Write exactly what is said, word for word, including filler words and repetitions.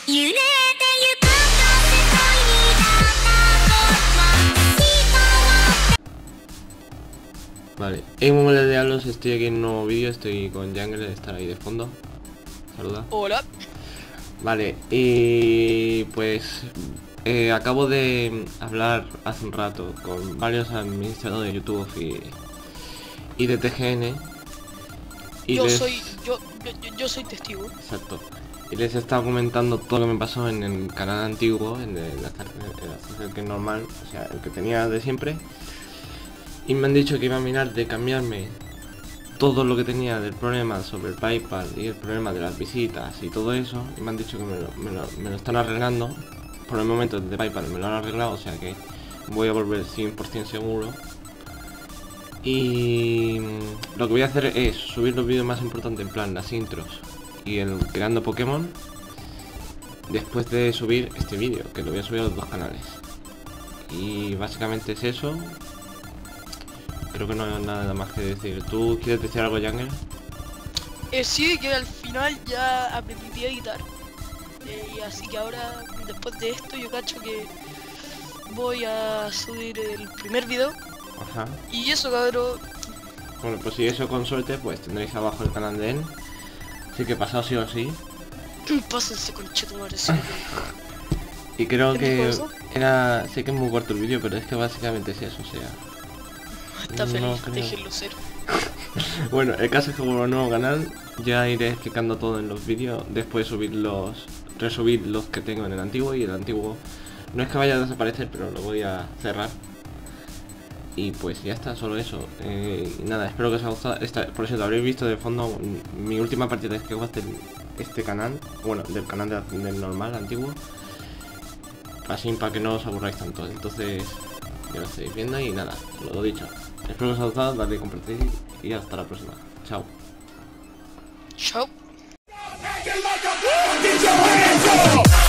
Vale, en un momento de Alos, estoy aquí en un nuevo vídeo, estoy con Jungle, estar ahí de fondo. Saluda. Hola. Vale, y pues eh, acabo de hablar hace un rato con varios administradores de YouTube y, y de T G N. Y yo les... soy yo, yo yo soy testigo. Exacto. Y les he estado comentando todo lo que me pasó en el canal antiguo, en el, el, el que es normal, o sea, el que tenía de siempre. Y me han dicho que iba a mirar de cambiarme todo lo que tenía del problema sobre el PayPal y el problema de las visitas y todo eso. Y me han dicho que me lo, me lo, me lo están arreglando. Por el momento de PayPal me lo han arreglado, o sea que voy a volver cien por cien seguro. Y lo que voy a hacer es subir los vídeos más importantes, en plan las intros y el creando Pokémon, después de subir este vídeo, que lo voy a subir a los dos canales. Y básicamente es eso. Creo que no hay nada más que decir. ¿Tú quieres decir algo, Jungle? Eh, sí, que al final ya aprendí a editar. Eh, y así que ahora, después de esto, yo cacho que voy a subir el primer video. Ajá. Y eso, cabrón. Bueno, pues si eso con suerte, pues tendréis abajo el canal de él. Así que pasado sí o sí. Pásense con chetumare, sí. Y creo que eso? era... Sé que es muy corto el vídeo, pero es que básicamente es eso, o sea... Está no feliz, creo. déjenlo ser. Bueno, el caso es que como nuevo canal ya iré explicando todo en los vídeos. Después subir los... resubir los que tengo en el antiguo, y el antiguo no es que vaya a desaparecer, pero lo voy a cerrar. Y pues ya está, solo eso. Eh, y nada, espero que os haya gustado. Esta, por cierto, habréis visto de fondo mi última partida que jugué este, este canal. Bueno, del canal de, del normal, antiguo. Así para que no os aburráis tanto. Entonces, ya lo estáis viendo y nada, lo dicho. Espero que os haya gustado, dale a compartir y hasta la próxima. Chao. Chao. Get your hands up!